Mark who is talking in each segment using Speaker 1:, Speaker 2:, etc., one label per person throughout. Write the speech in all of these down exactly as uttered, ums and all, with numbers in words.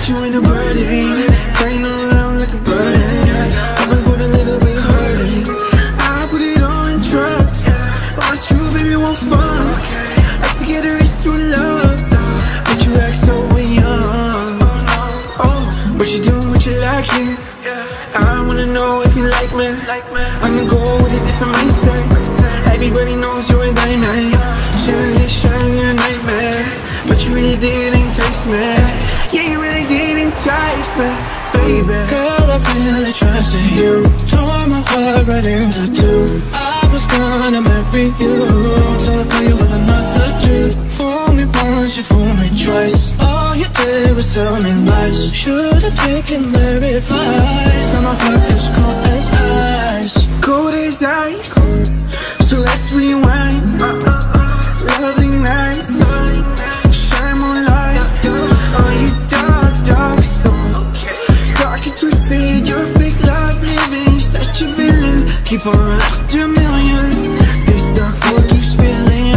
Speaker 1: Put you in a burden, flying around like a burden. I've been going a little bit hurting. I put it on drugs, but you, baby, want fun. I used to get a race to love, but you act so young. Oh, what you doing, what you liking? I wanna know if you like me. I'ma go with a different mindset. Everybody knows you're a diamond. Shining, shining in a nightmare, but you really did entice me. Yeah, you really did entice me, baby.
Speaker 2: Girl, I really trusted you. Tore my heart right into two. I was gonna marry you till I put you with another dude. Fool me once, you fool me twice. All you did was tell me lies. Should've taken their advice. Now my heart is cold as ice.
Speaker 1: Cold as ice. So let's rewind. Lovely nights, shine moonlight. Oh, you dark, dark soul, dark and twisted. You're a fake love living, such a villain. Keep on after a million. This dark floor keeps filling.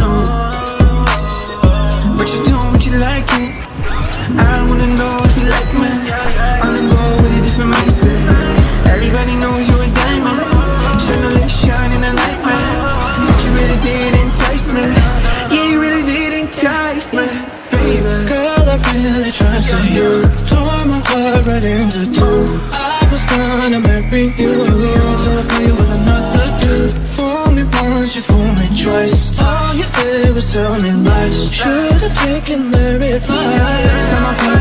Speaker 1: What you doing, what you liking? I wanna know if you like me. I'ma go with a different mindset. Everybody knows you're a diamond. Shine, shine in a nightmare, but you really did entice me. Yeah, you really did entice me, baby.
Speaker 2: Girl, I really trusted you. Tore my heart right into two. I was gonna marry you till I put you with another dude. Fool me once, you fool me twice. All you did was tell me lies. Should've taken their advice. Now my heart